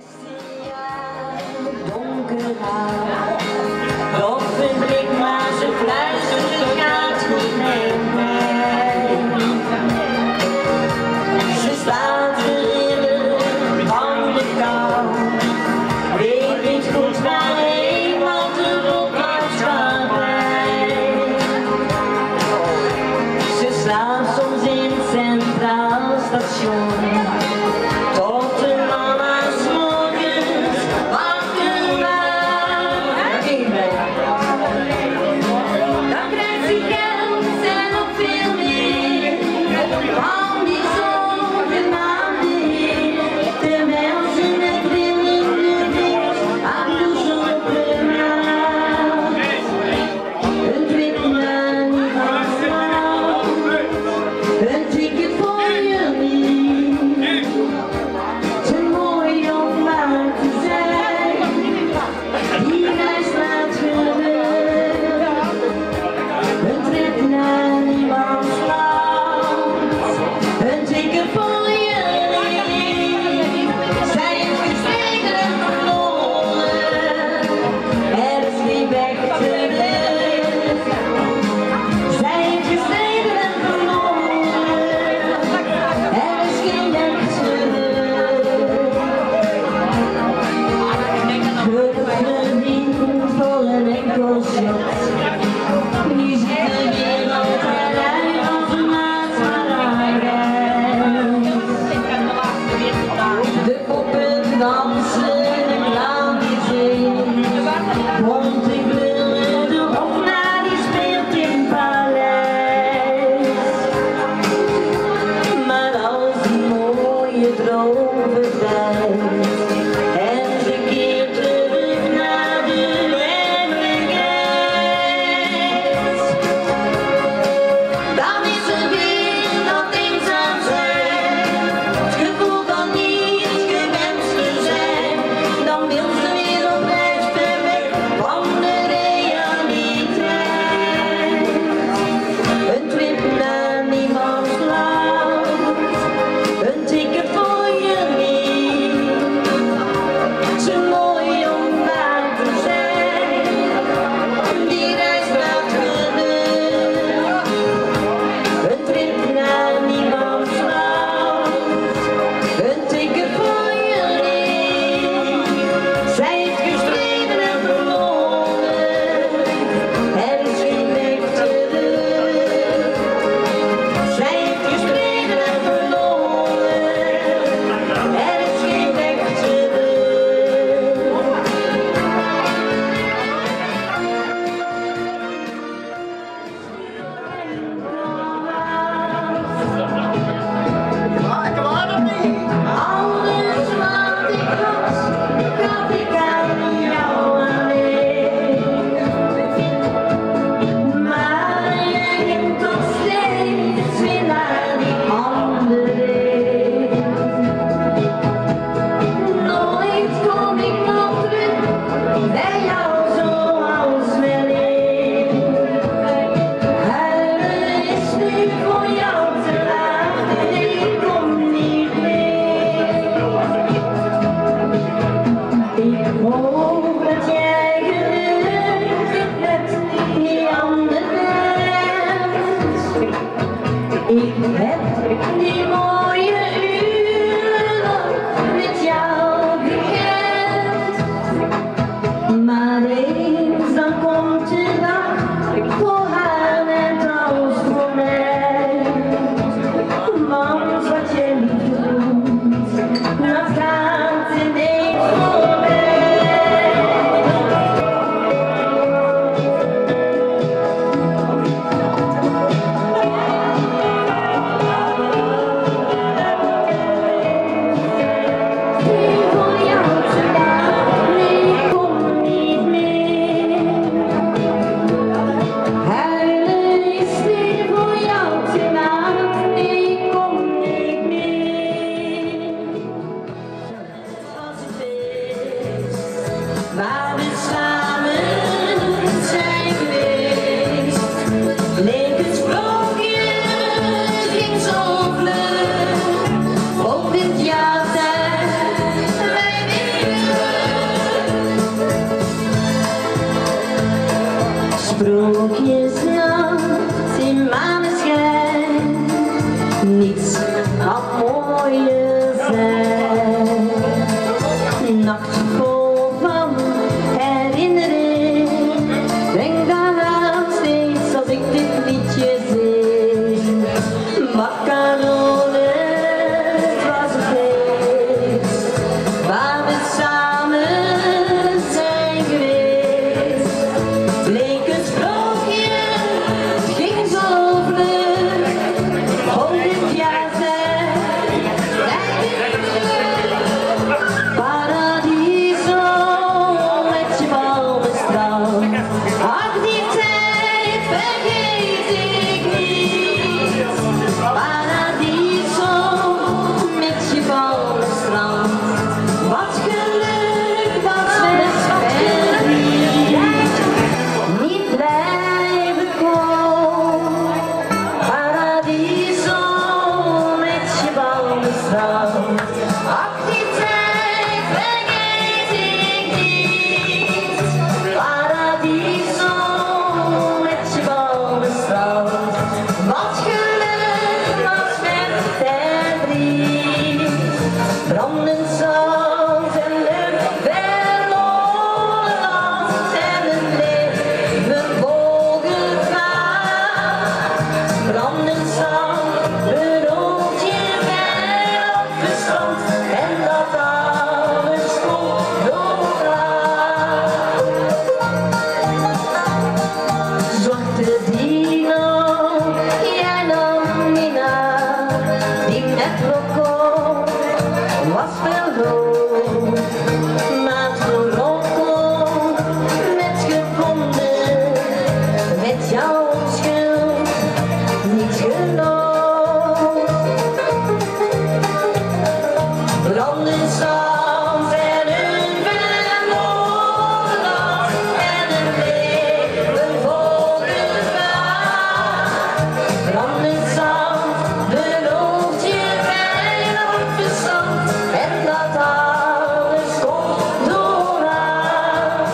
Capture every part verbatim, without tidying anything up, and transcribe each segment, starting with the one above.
zestien jaar, donker haar. Nog een blik, maar ze fluistert, het gaat goed met mij. Ze staat te rillen van de kou. Weet niet goed waarheen, want de rotwas gaat bij. Ze staan soms in het Centraal Station. Ik heb die mooie uren met jou gekend, maar eens dan komt de dag voor haar net als voor mij. Want wat je niet doet, dat gaat ineens voorbij. Voor jou te laat, nee, kom niet meer. Sprookjesnacht in maneschijn, niets had mooier zijn. Nacht vol van herinnering, denk daaraan steeds als ik dit liedje zing. Macaroni, het was een feest waar we samen zijn geweest. Leek een sprookje, het ging zo vlug, honderd jaar zijn wij terug. Paradiso met je palmenstrand, ach die tijd vergeet ik niet. Paradiso met je palmenstrand, wat geluk, wat verdriet. Niet blijven komen, Paradiso met je palmenstrand, ach die tijd vergeet ik niet. Paradiso met je palmenstrand, wat geluk, wat verdriet. Brandend zand en lucht, verloren land en een leven vol gevaar. Brandend zand, beroemd je mij op verstand en dat alles komt door haar. Zwarte dino, jij nam Nina, die net Rocco was wel hoog, maar zo Rocco net gevonden, met jouw onschuld niet geloofd. Brandend zand en een verloren land en een leven vol gevaar. Brandend zand, belooft je mij op verstand en dat alles komt door haar.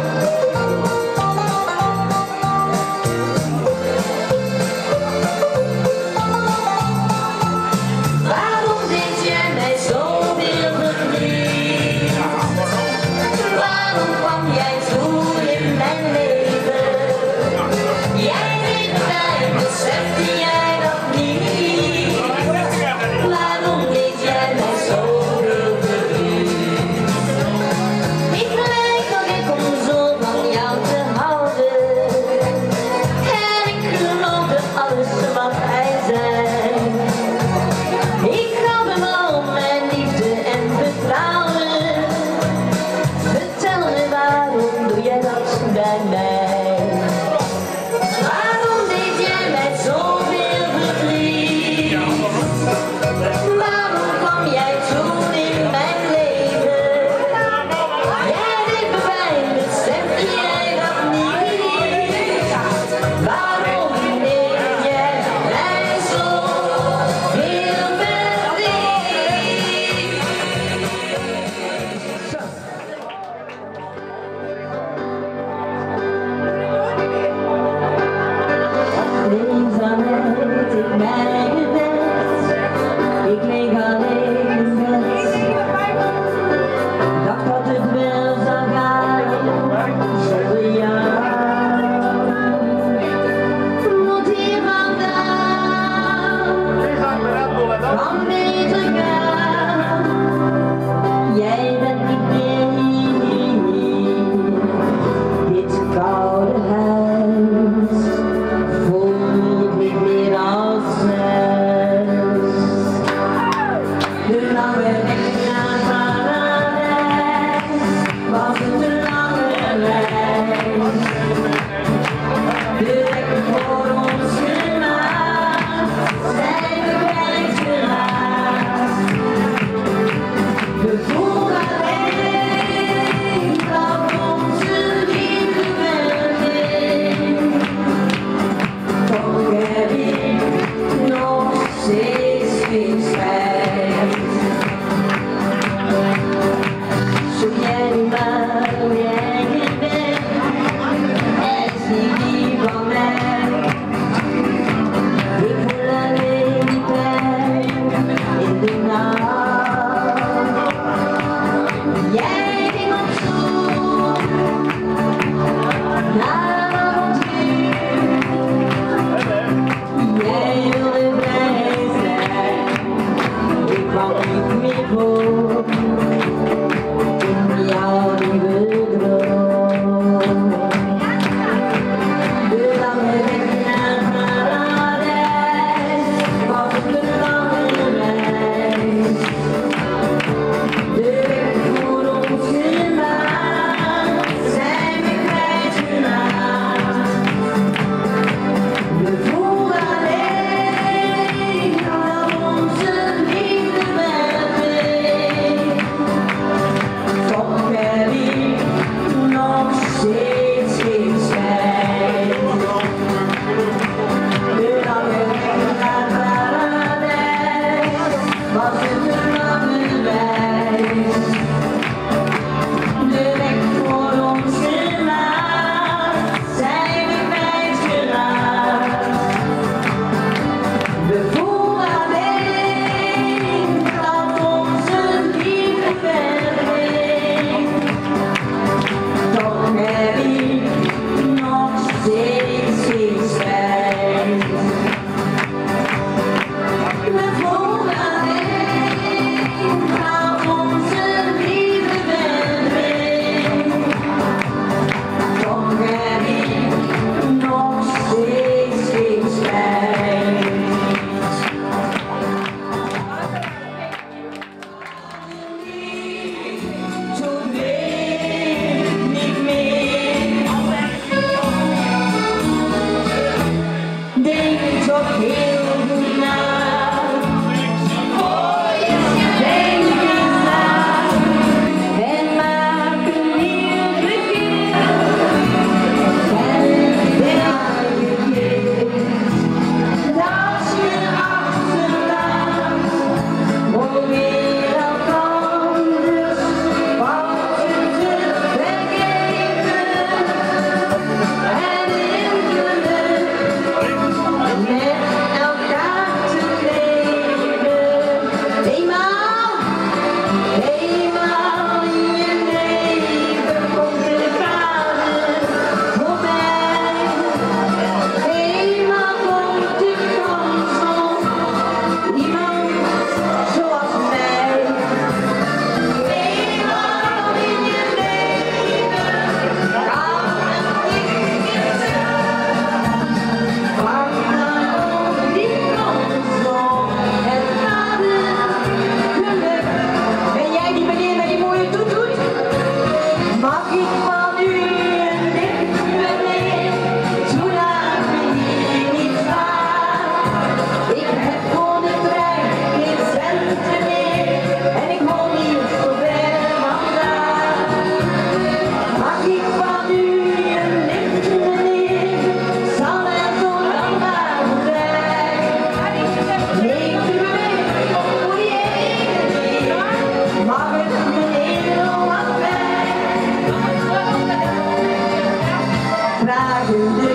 Waarom deed jij mij zoveel verdriet? Waarom kwam jij toen in mijn leven? Jij deed pijn, besefte jij dat niet? Waarom deed jij mij zoveel verdriet? Ik leek dat ik om zo van jou te houden, en ik geloofde alles wat hij zei. Ik gaf hem al mijn liefde en vertrouwen. Vertel me, waarom doe jij dat bij mij? Waarom deed jij mij zoveel verdriet? Waarom kwam jij toen in mijn leven? Jij deed me pijn, besefte jij dat niet? Waarom deed jij mij zoveel verdriet? Eenzaamheid in mijn gebed, ik leeg alleen in bed. Dacht dat het wel zou gaan zonder jou. Moet hier vandaan, kan beter gaan. Jij bent niet meer hier, dit koude huis voelt niet meer als huis. De lange weg naar paradijs was een te lange reis. De weg voor ons gemaakt, zijn we kwijtgeraakt. We voelen alleen dat onze liefde verging. Toch heb ik nog steeds geen spijt. Zoek jij nu maar hoe jij je bent, do